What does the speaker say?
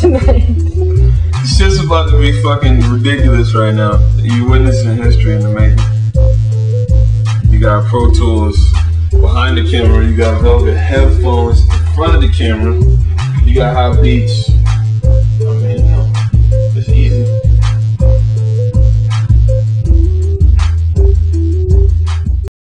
tonight. This shit's about to be fucking ridiculous right now. You're witnessing history in the making. You got Pro Tools behind the camera. You got velvet headphones in front of the camera. You got hot beats